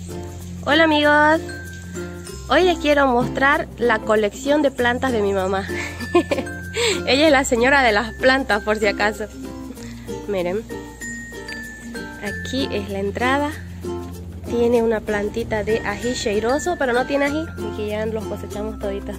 Hola amigos, hoy les quiero mostrar la colección de plantas de mi mamá. Ella es la señora de las plantas, por si acaso. Miren, aquí es la entrada. Tiene una plantita de ají cheiroso, pero no tiene ají, y que ya los cosechamos toditos.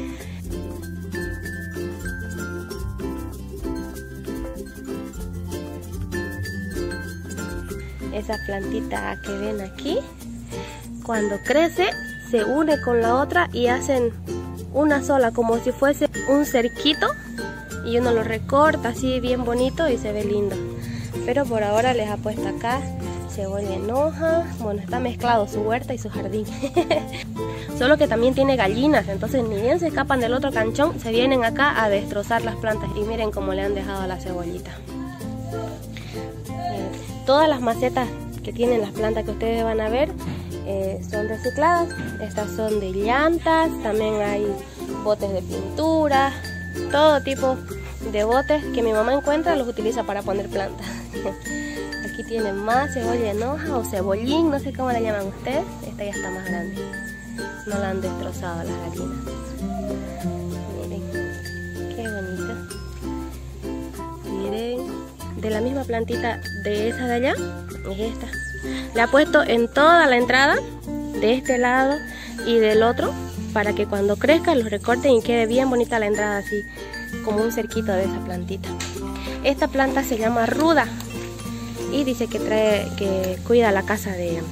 Esa plantita que ven aquí, cuando crece se une con la otra y hacen una sola, como si fuese un cerquito, y uno lo recorta así bien bonito y se ve lindo. Pero por ahora les ha puesto acá cebolla en hoja. Bueno, está mezclado su huerta y su jardín. Solo que también tiene gallinas, entonces ni bien se escapan del otro canchón, se vienen acá a destrozar las plantas. Y miren cómo le han dejado a la cebollita. Todas las macetas que tienen las plantas que ustedes van a ver son recicladas. Estas son de llantas, también hay botes de pintura, todo tipo de botes que mi mamá encuentra los utiliza para poner plantas. Aquí tienen más cebolla en hoja o cebollín, no sé cómo la llaman ustedes. Esta ya está más grande, no la han destrozado las gallinas. Miren, qué bonita. Miren, de la misma plantita de esa de allá es esta. Le ha puesto en toda la entrada, de este lado y del otro, para que cuando crezca los recorten y quede bien bonita la entrada, así como un cerquito de esa plantita. Esta planta se llama ruda y dice que cuida la casa de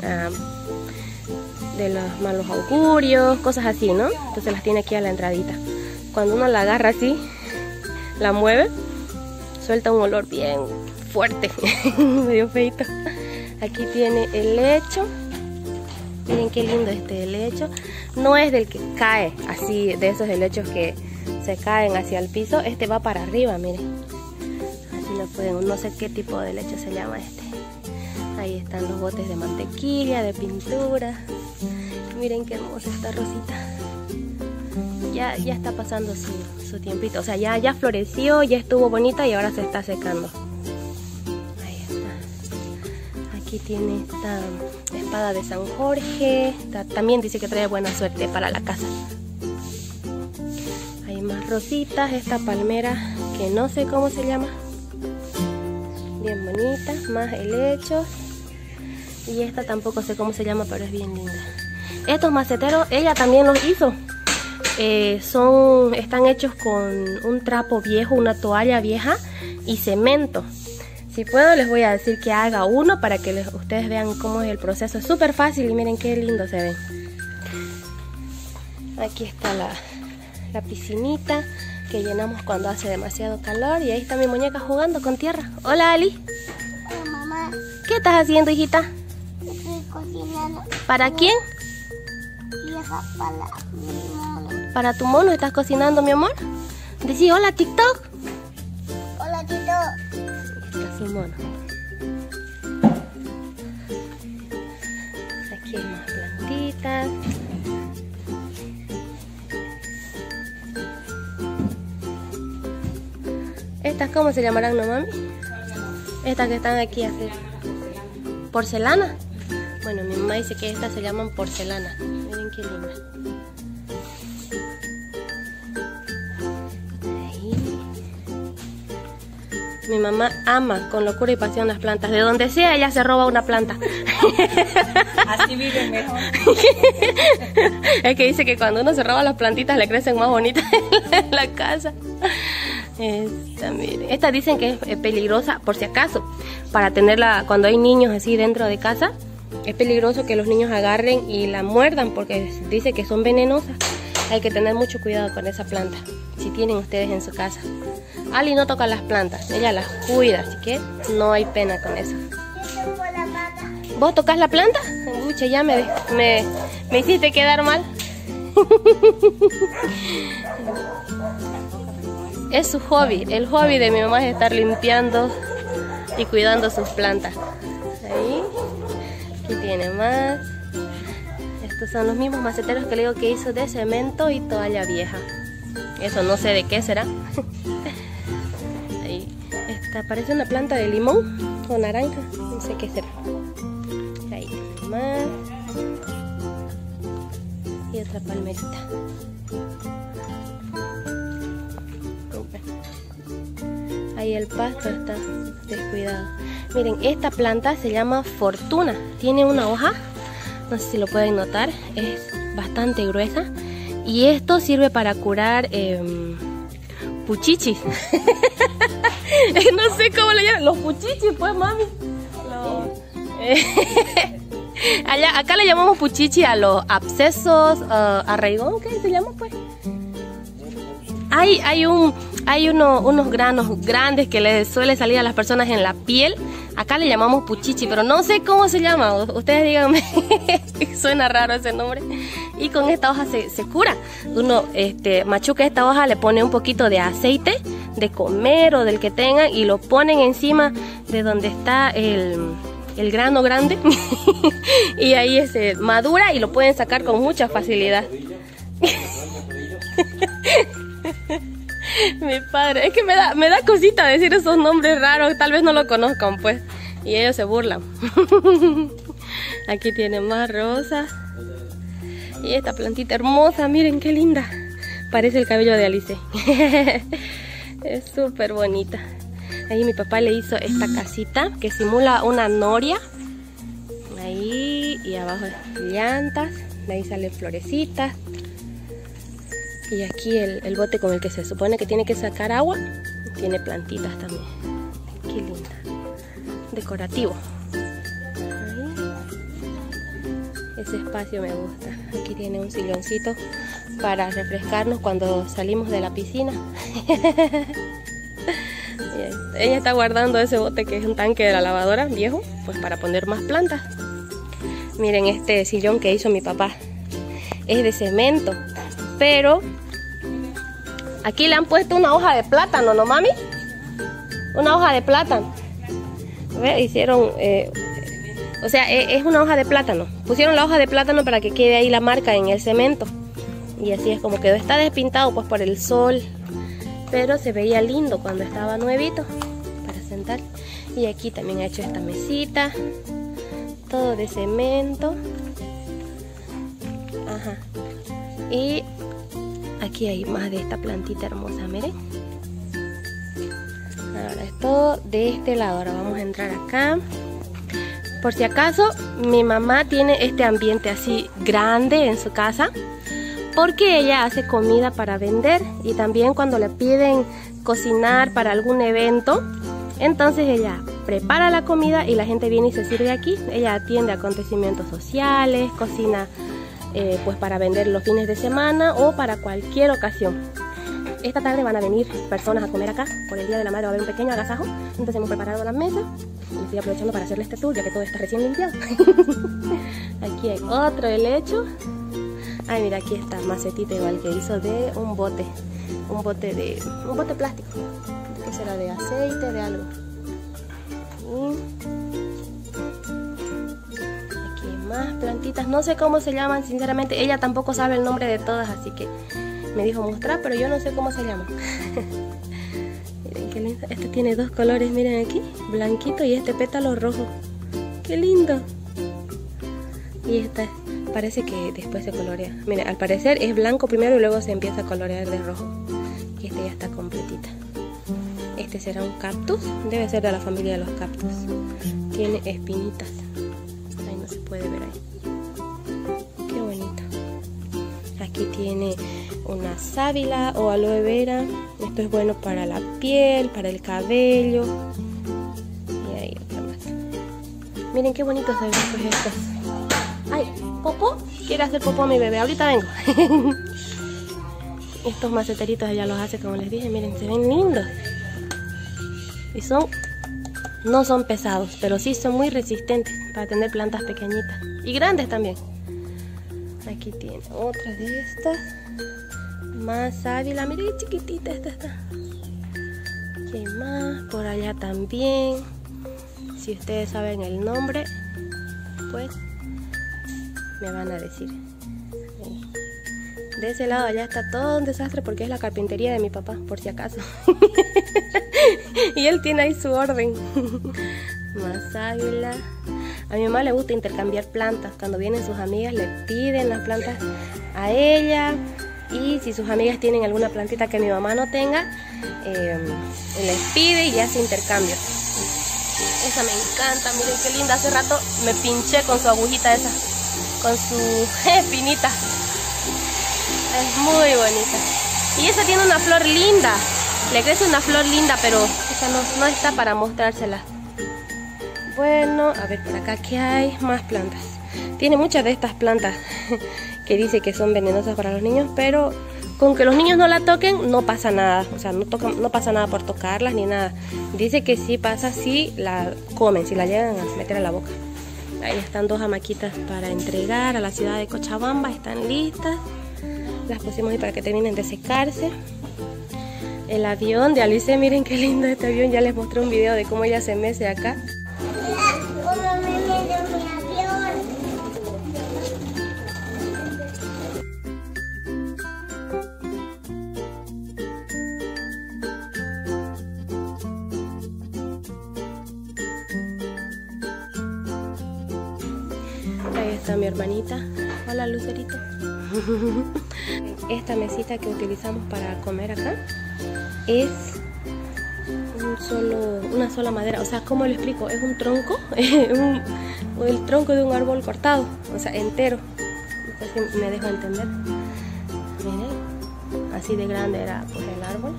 los malos augurios, cosas así, ¿no? Entonces las tiene aquí a la entradita. Cuando uno la agarra así, la mueve, suelta un olor bien fuerte, medio feito. Aquí tiene helecho. Miren qué lindo este helecho. No es del que cae así, de esos helechos que se caen hacia el piso. Este va para arriba, miren. Así lo pueden, no sé qué tipo de helecho se llama este. Ahí están los botes de mantequilla, de pintura. Miren qué hermosa esta rosita. Ya está pasando su tiempito, o sea, ya floreció, ya estuvo bonita y ahora se está secando. Ahí está. Aquí tiene esta espada de San Jorge. También dice que trae buena suerte para la casa. Hay más rositas. Esta palmera que no sé cómo se llama, bien bonita. Más helechos. Y esta tampoco sé cómo se llama, pero es bien linda. Estos maceteros ella también los hizo. Están hechos con un trapo viejo, una toalla vieja y cemento. Si puedo les voy a decir que haga uno para que ustedes vean cómo es el proceso. Es súper fácil y miren qué lindo se ven. Aquí está la piscinita que llenamos cuando hace demasiado calor. Y ahí está mi muñeca jugando con tierra. Hola Ali. Hola mamá. ¿Qué estás haciendo, hijita? Estoy cocinando. ¿Para quién? Tierra para mi mono. ¿Para tu mono estás cocinando, mi amor? Decí hola TikTok. Hola Tito. Ahí está su mono. Aquí hay más plantitas. ¿Estas cómo se llamarán, no mami? Estas que están aquí así. ¿Porcelana? Bueno, mi mamá dice que estas se llaman porcelana. Miren qué linda. Mi mamá ama con locura y pasión las plantas. De donde sea, ella se roba una planta. Así vive mejor. Es que dice que cuando uno se roba las plantitas le crecen más bonitas en la casa. Miren. Esta dicen que es peligrosa, por si acaso, para tenerla cuando hay niños así dentro de casa. Es peligroso que los niños agarren y la muerdan porque dice que son venenosas. Hay que tener mucho cuidado con esa planta, si tienen ustedes en su casa. Ali no toca las plantas, ella las cuida, así que no hay pena con eso. ¿Vos tocas la planta? Uy, ya me hiciste quedar mal. Es su hobby, el hobby de mi mamá es estar limpiando y cuidando sus plantas. Ahí, aquí tiene más. Estos son los mismos maceteros que le digo que hizo de cemento y toalla vieja. Eso no sé de qué será. Ahí. Esta parece una planta de limón o naranja, no sé qué será. Ahí más. otra palmerita. Ahí el pasto está descuidado. Miren, esta planta se llama Fortuna. Tiene una hoja, no sé si lo pueden notar, es bastante gruesa. Y esto sirve para curar puchichis. No sé cómo le llaman. Los puchichis, pues, mami. Acá le llamamos puchichi a los abscesos, arraigón, ¿qué se llama, pues? Hay unos granos grandes que le suele salir a las personas en la piel. Acá le llamamos puchichi, pero no sé cómo se llama. Ustedes díganme. Suena raro ese nombre. Y con esta hoja se cura. Uno machuca esta hoja, le pone un poquito de aceite de comer o del que tengan y lo ponen encima de donde está el grano grande. Y ahí madura y lo pueden sacar con mucha facilidad. Mi padre, es que me da cosita decir esos nombres raros, tal vez no lo conozcan, pues, y ellos se burlan. Aquí tiene más rosas. Y esta plantita hermosa, miren qué linda. Parece el cabello de Alice. Es súper bonita. Ahí mi papá le hizo esta casita que simula una noria. Ahí, y abajo llantas, de ahí salen florecitas. Y aquí el bote con el que se supone que tiene que sacar agua, tiene plantitas también. Qué linda. Decorativo. Ahí. Ese espacio me gusta. Aquí tiene un silloncito para refrescarnos cuando salimos de la piscina. Ella está guardando ese bote que es un tanque de la lavadora viejo, pues para poner más plantas. Miren este sillón que hizo mi papá. Es de cemento. Pero aquí le han puesto una hoja de plátano, ¿no, mami? Una hoja de plátano. ¿Ve? Hicieron, o sea, es una hoja de plátano. Pusieron la hoja de plátano para que quede ahí la marca en el cemento. Y así es como quedó. Está despintado pues por el sol. Pero se veía lindo cuando estaba nuevito para sentar. Y aquí también ha hecho esta mesita. Todo de cemento. Ajá. Y aquí hay más de esta plantita hermosa, miren. Ahora es todo de este lado. Ahora vamos a entrar acá. Por si acaso, mi mamá tiene este ambiente así grande en su casa, porque ella hace comida para vender y también cuando le piden cocinar para algún evento, entonces ella prepara la comida y la gente viene y se sirve aquí. Ella atiende acontecimientos sociales, cocina pues para vender los fines de semana o para cualquier ocasión. Esta tarde van a venir personas a comer acá, por el Día de la Madre va a haber un pequeño agasajo, entonces hemos preparado la mesa y estoy aprovechando para hacerle este tour ya que todo está recién limpiado. Aquí hay otro helecho. Ay, mira, aquí está macetita igual que hizo de un bote plástico, que será de aceite, de algo. Y aquí hay más plantitas, no sé cómo se llaman, sinceramente, ella tampoco sabe el nombre de todas, así que me dijo mostrar, pero yo no sé cómo se llaman. Miren qué lindo, este tiene dos colores, miren aquí, blanquito y este pétalo rojo, qué lindo. Y esta parece que después se colorea. Miren, al parecer es blanco primero y luego se empieza a colorear de rojo. Y este ya está completita. Este será un cactus. Debe ser de la familia de los cactus. Tiene espinitas. Ahí no se puede ver ahí. Qué bonito. Aquí tiene una sábila o aloe vera. Esto es bueno para la piel, para el cabello. Y ahí otra más. Miren qué bonitos se ven pues estos. Ay, ¿popó? Quiere hacer popó a mi bebé, ahorita vengo. Estos maceteritos ella los hace como les dije, miren, se ven lindos. Y no son pesados, pero sí son muy resistentes para tener plantas pequeñitas. Y grandes también. Aquí tiene otra de estas. Más sábila, miren qué chiquitita esta está. Aquí hay más, por allá también. Si ustedes saben el nombre, pues me van a decir. De ese lado allá está todo un desastre porque es la carpintería de mi papá, por si acaso. Y él tiene ahí su orden. Más sábila. A mi mamá le gusta intercambiar plantas. Cuando vienen sus amigas le piden las plantas a ella. Y si sus amigas tienen alguna plantita que mi mamá no tenga, les pide y hace intercambio. Esa me encanta, miren qué linda. Hace rato me pinché con su agujita esa, con su espinita. Es muy bonita. Y esa tiene una flor linda. Le crece una flor linda, pero esa no está para mostrársela. Bueno, a ver por acá qué hay. Más plantas. Tiene muchas de estas plantas que dice que son venenosas para los niños, pero con que los niños no la toquen no pasa nada. O sea, no pasa nada por tocarlas ni nada. Dice que sí pasa si la comen, si la llegan a meter a la boca. Ahí están 2 hamaquitas para entregar a la ciudad de Cochabamba. Están listas. Las pusimos ahí para que terminen de secarse. El avión de Alice, miren qué lindo este avión. Ya les mostré un video de cómo ella se mece acá. ¿Cómo me meto mi avión? Ahí está mi hermanita. Hola, Lucerito. Esta mesita que utilizamos para comer acá es una sola madera. O sea, ¿cómo lo explico? Es un tronco, el tronco de un árbol cortado, o sea, entero. No sé si me dejo entender. Miren, así de grande era pues el árbol.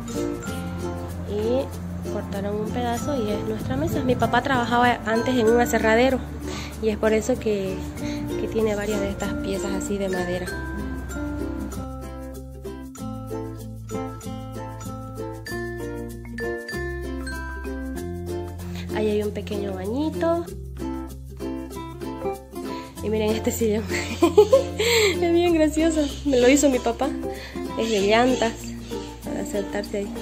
Y cortaron un pedazo y es nuestra mesa. Mi papá trabajaba antes en un aserradero y es por eso que tiene varias de estas piezas así de madera. Ahí hay un pequeño bañito. Y miren este sillón. Es bien gracioso. Me lo hizo mi papá. Es de llantas para sentarse ahí.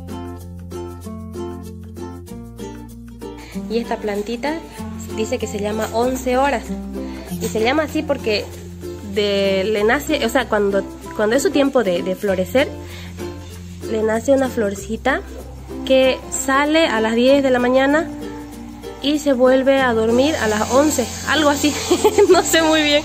Y esta plantita dice que se llama 11 horas. Y se llama así porque le nace, o sea, cuando es su tiempo de florecer, le nace una florcita que sale a las 10 de la mañana y se vuelve a dormir a las 11, algo así. No sé muy bien.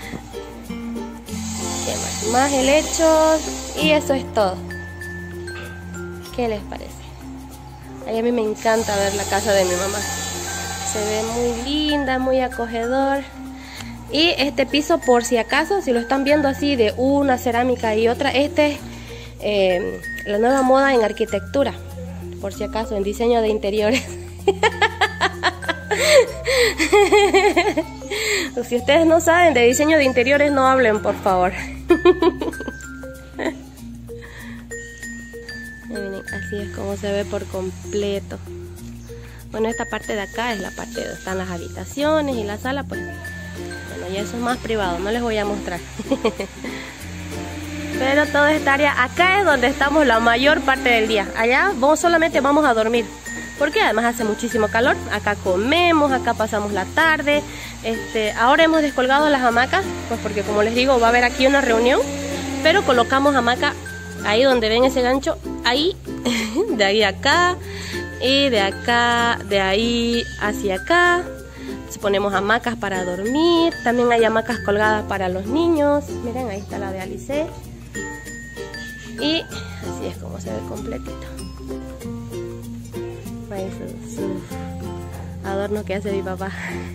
¿Qué más? Más helechos y eso es todo. ¿Qué les parece? A mí me encanta ver la casa de mi mamá. Se ve muy linda, muy acogedor. Y este piso, por si acaso, si lo están viendo así de una cerámica y otra, este es la nueva moda en arquitectura. Por si acaso, en diseño de interiores. Si ustedes no saben de diseño de interiores, no hablen, por favor. Miren, así es como se ve por completo. Bueno, esta parte de acá es la parte donde están las habitaciones y la sala, pues bueno, ya eso es más privado, no les voy a mostrar. Pero toda esta área acá es donde estamos la mayor parte del día. Allá solamente vamos a dormir, porque además hace muchísimo calor. Acá comemos, acá pasamos la tarde. Ahora hemos descolgado las hamacas, pues porque como les digo, va a haber aquí una reunión. Pero colocamos hamaca ahí donde ven ese gancho, ahí, de ahí a acá, y de acá, de ahí hacia acá. Entonces ponemos hamacas para dormir. También hay hamacas colgadas para los niños. Miren, ahí está la de Alice. Y así es como se ve completito. Ahí su adorno que hace mi papá.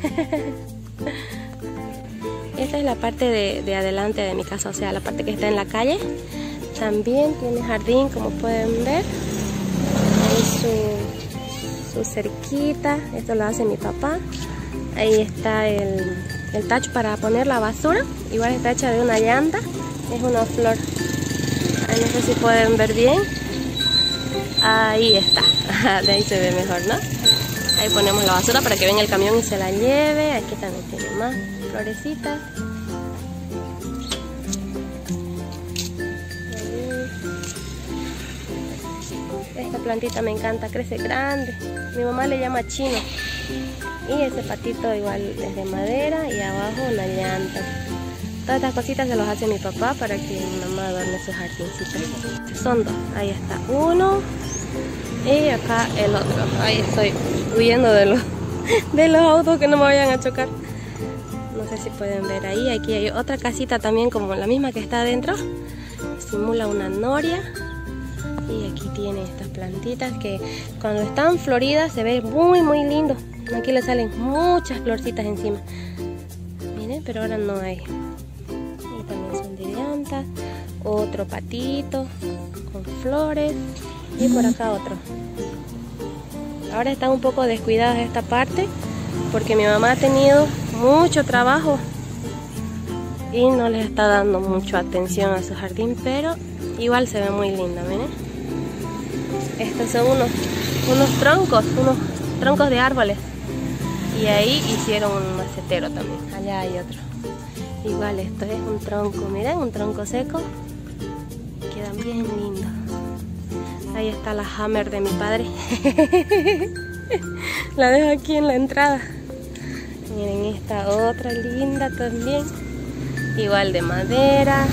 Esta es la parte de adelante de mi casa, o sea, la parte que está en la calle. También tiene jardín, como pueden ver. Ahí su cerquita. Esto lo hace mi papá. Ahí está el tacho para poner la basura. Igual está hecha de una llanta. Es una flor. Ahí no sé si pueden ver bien. Ahí está. De ahí se ve mejor, ¿no? Ahí ponemos la basura para que venga el camión y se la lleve. Aquí también tiene más florecitas. Esta plantita me encanta, crece grande. Mi mamá le llama chino. Y ese patito igual es de madera y abajo una llanta. Todas estas cositas se los hace mi papá para que mi mamá adorne sus jardincitos. Son dos, ahí está uno y acá el otro. Ahí estoy huyendo de los de los autos que no me vayan a chocar. No sé si pueden ver ahí. Aquí hay otra casita también como la misma que está adentro. Simula una noria. Y aquí tiene estas plantitas que cuando están floridas se ve muy muy lindo. Aquí le salen muchas florcitas encima. Miren, pero ahora no hay. Y también son de llantas. Otro patito con flores. Y por acá otro. Ahora están un poco descuidadas esta parte porque mi mamá ha tenido mucho trabajo y no les está dando mucha atención a su jardín, pero igual se ve muy linda, miren. Estos son unos troncos de árboles, y ahí hicieron un macetero también. Allá hay otro. Igual esto es un tronco, miren, un tronco seco. Quedan bien lindos. Ahí está la Hammer de mi padre. La dejo aquí en la entrada. Miren esta otra linda también. Igual de madera.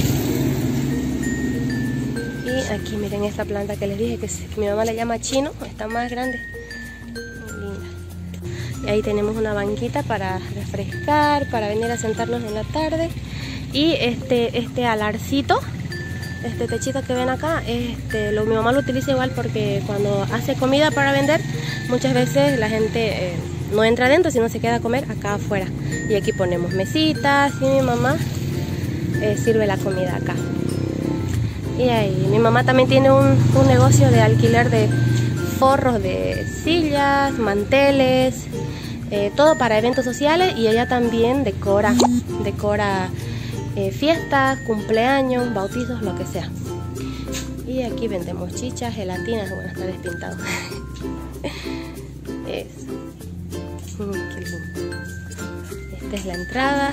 Y aquí miren esta planta que les dije que mi mamá le llama chino. Está más grande. Muy linda. Y ahí tenemos una banquita para refrescar, para venir a sentarnos en la tarde. Y este alarcito, este techito que ven acá, mi mamá lo utiliza igual porque cuando hace comida para vender, muchas veces la gente no entra adentro, sino se queda a comer acá afuera. Y aquí ponemos mesitas y mi mamá sirve la comida acá. Y ahí, mi mamá también tiene un negocio de alquiler de forros de sillas, manteles, todo para eventos sociales, y ella también decora fiestas, cumpleaños, bautizos, lo que sea. Y aquí vendemos chichas, gelatinas. Bueno, está despintado. Eso. Qué lindo. Esta es la entrada.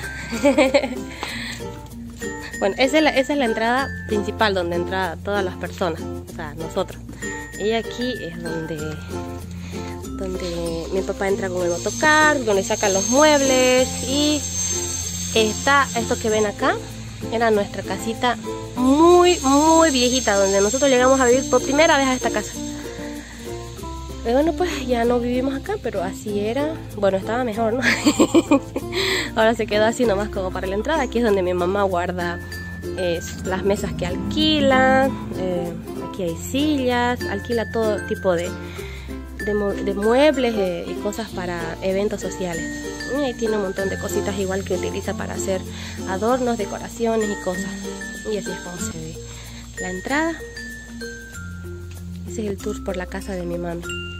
Bueno, esa es la entrada principal donde entran todas las personas, o sea, nosotros. Y aquí es donde mi papá entra con el motocar, donde sacan los muebles. Y esto que ven acá era nuestra casita muy muy viejita, donde nosotros llegamos a vivir por primera vez a esta casa. Y bueno, pues ya no vivimos acá, pero así era. Bueno, estaba mejor, ¿no? Ahora se quedó así nomás como para la entrada. Aquí es donde mi mamá guarda las mesas que alquila. Aquí hay sillas, alquila todo tipo de muebles y cosas para eventos sociales. Y ahí tiene un montón de cositas igual que utiliza para hacer adornos, decoraciones y cosas. Y así es como se ve la entrada. Ese es el tour por la casa de mi mami.